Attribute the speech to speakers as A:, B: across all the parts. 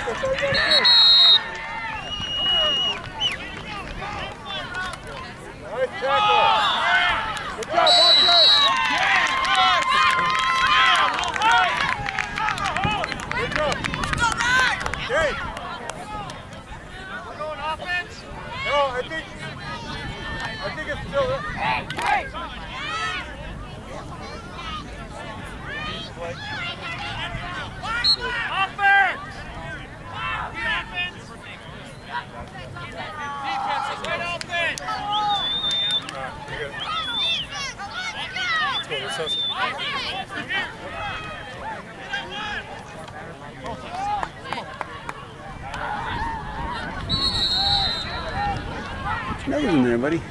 A: Nose in there, buddy.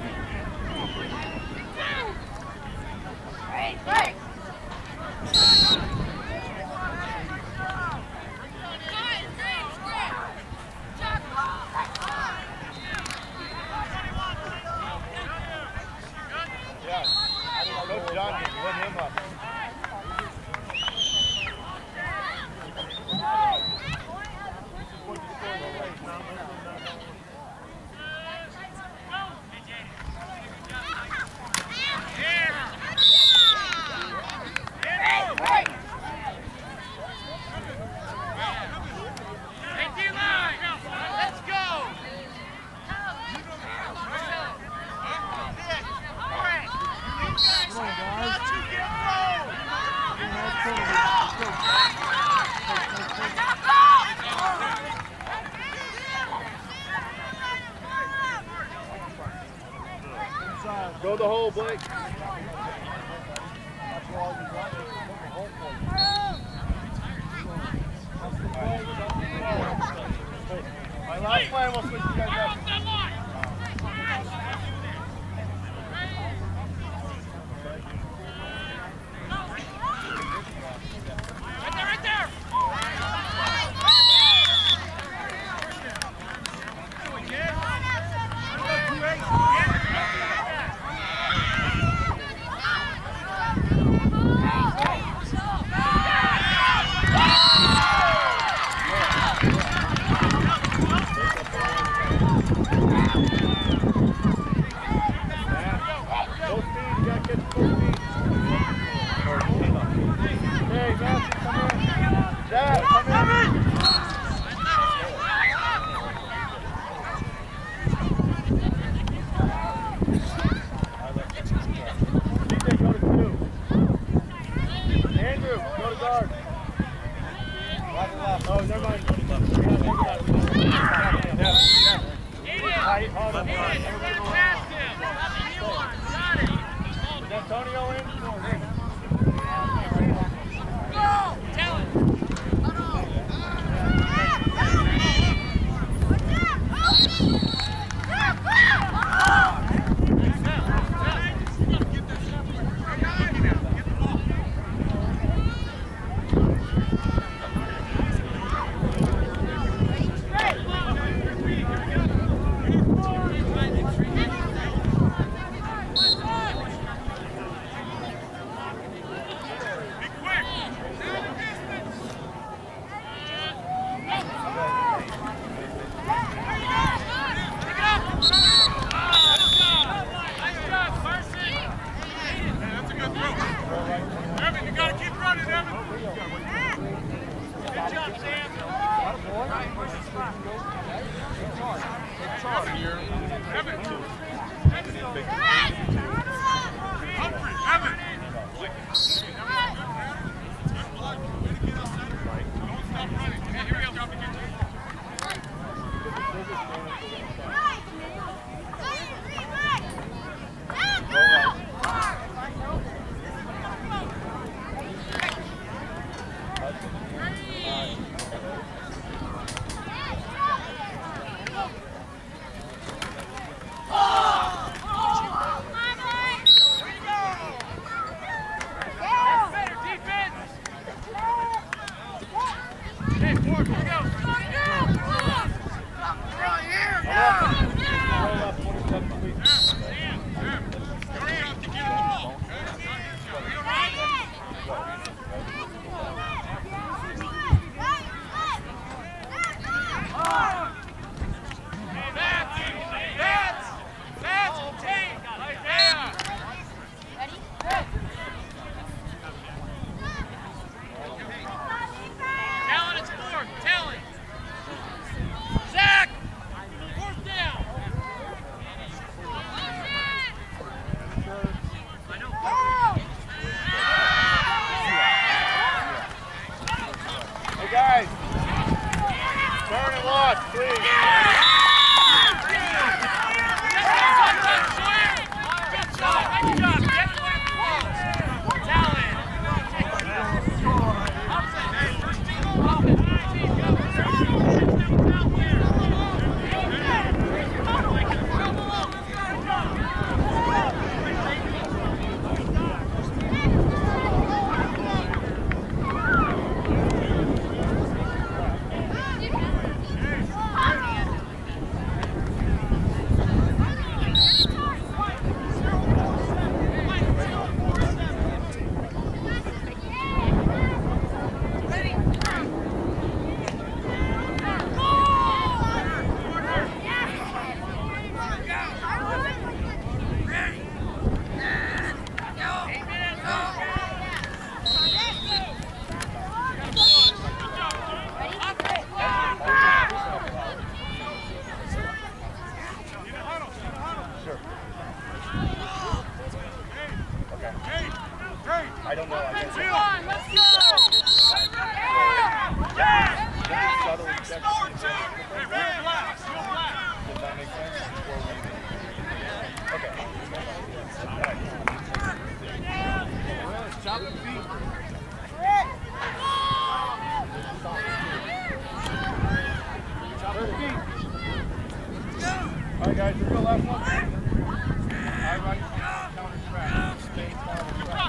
B: Go the hole, Blake. My last play, we'll switch you guys up. Turn and watch, please.
A: Good job.
B: I don't know. I guess.
A: Let's go!
B: Does that make sense? Okay. Chop the feet. Chop the feet. All right, guys, we're going last one. Everybody, counter track. Stay counter track.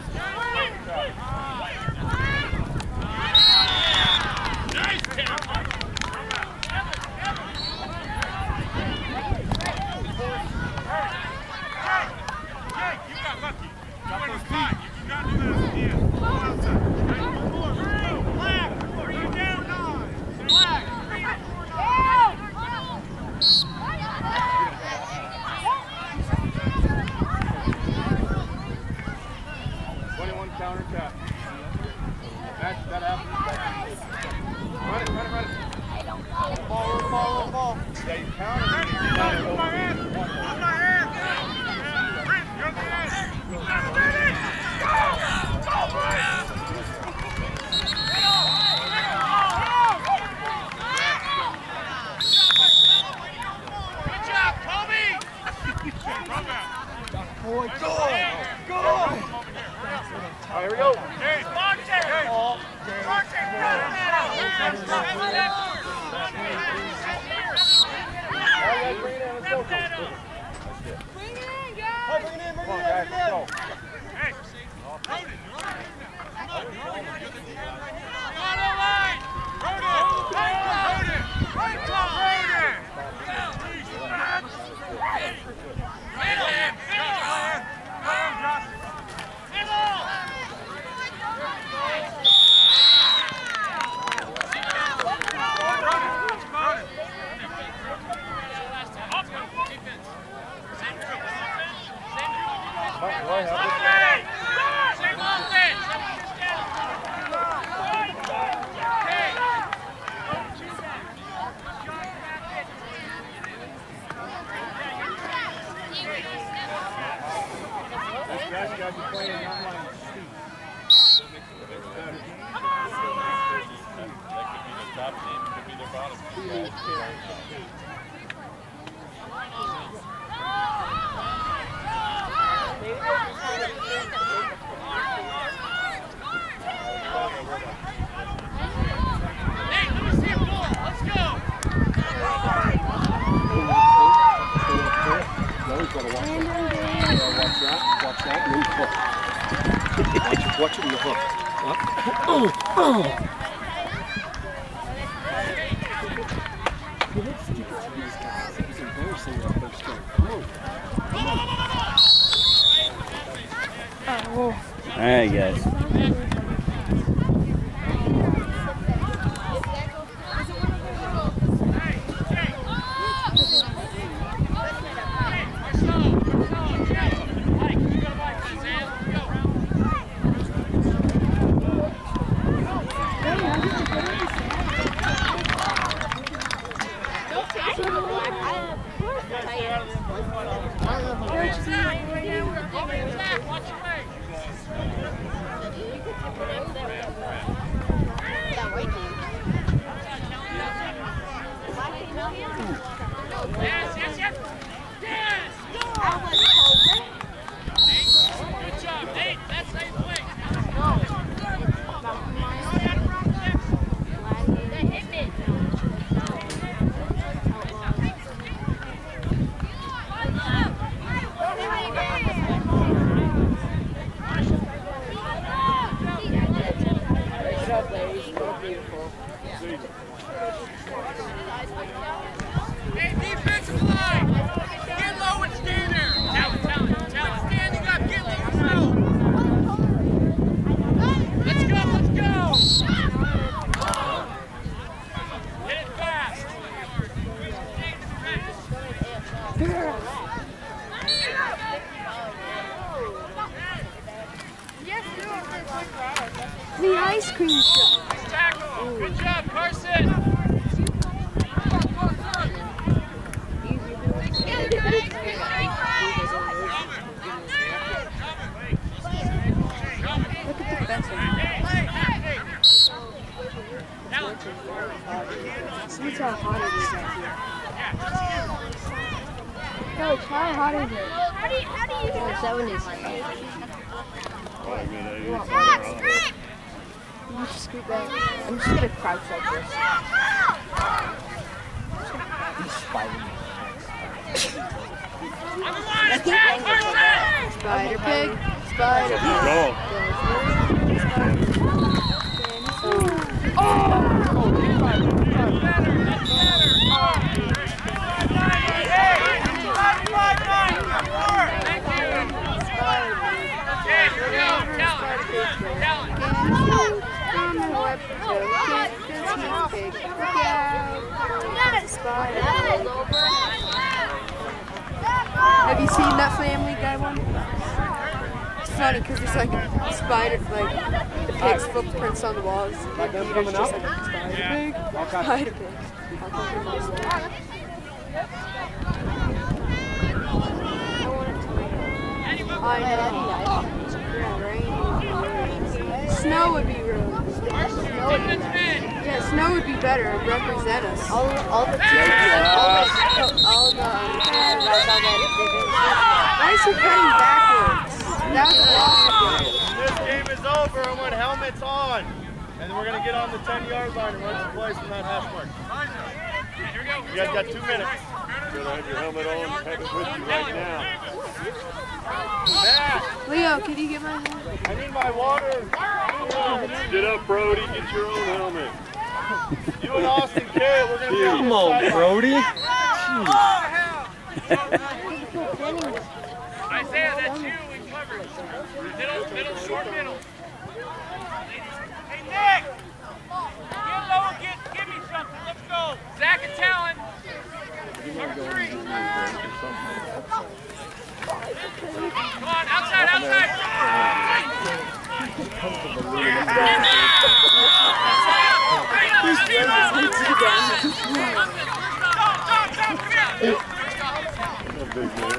B: Counter tap. That happens. Run it. Ball. Yeah, you counter. On my hand. You're on the edge. Good job, Kobe. Boy, go. All right, here we go. Hey, all day. Bring it in, let's go.
A: Bring it in, guys.
B: Come on, guys, let's go. Hey, guys are playing online.
C: That could be the top team, could be the bottom team.
A: Hey, let me see a ball. Let's go.
D: Watch that, and then hook. Watch it in the hook. Up. You look stupid to these guys. It was embarrassing that first game. All right, guys.
E: The ice cream shop.
A: Tackle. Good job, Carson.
E: Look at the fencing. See how hot it is out here. Coach, how hot is it? How do you 70s. You just scoot back. I'm just gonna crouch like this.
D: He's fighting.
E: Spider pig. Spider
C: He's
E: pig.
C: gone.
E: Have you seen that Family Guy one? It's funny because it's like a spider, like the pig's footprints on the walls. Like
D: coming
E: just
D: up?
E: like a spider pig.
D: Okay.
E: Spider pig. I know. Snow would be real. Yeah, snow would be better. It'd represent us.
F: All the
E: Why is he cutting backwards? That was a long
B: This game is over and when helmet's on. And then we're going to get on the 10-yard line and run some plays from that hash mark. You guys got 2 minutes.
C: You're gonna have your helmet on, have it with you right now.
B: Matt,
E: Leo, can you get my helmet?
B: I need my water.
C: Get up, Brody, get your own helmet.
B: You and Austin Carey, we're going to be on
D: Come
B: this
D: on,
B: sideline.
D: Brody.
A: Isaiah, that's you in coverage. Middle, short middle. Hey, Nick! Get low and give me something. Let's go. Zach and Talon. Cover 3. Come on, outside.
C: Big man.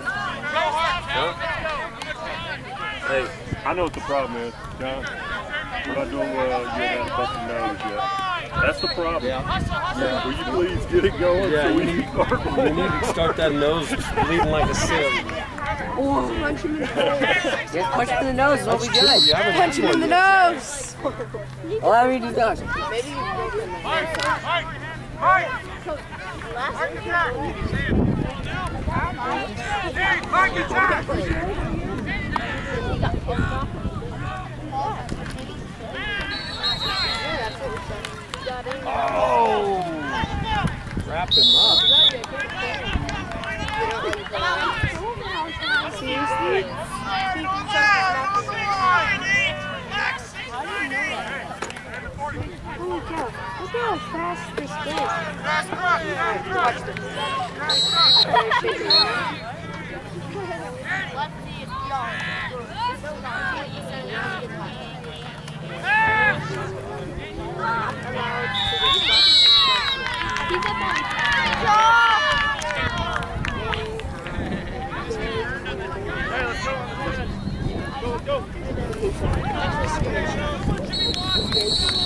C: Hey, I know what the problem is, John. We're not doing well. You haven't fucking nose yet. That's the problem.
D: Yeah.
C: Will you please get it going
D: Yeah,
C: so we
D: you
C: can start
D: We need to start that nose bleeding like a sieve.
E: Oh, punch him in the nose.
F: Just punch him in the nose is what we
D: True,
F: did.
D: you haven't
E: Punch him in the nose.
F: Well, how many do you done?
E: Maybe you broke him.
D: Oh! Wrap him up.
E: Seriously? Holy cow, look how fast this goes. Watch
B: Go.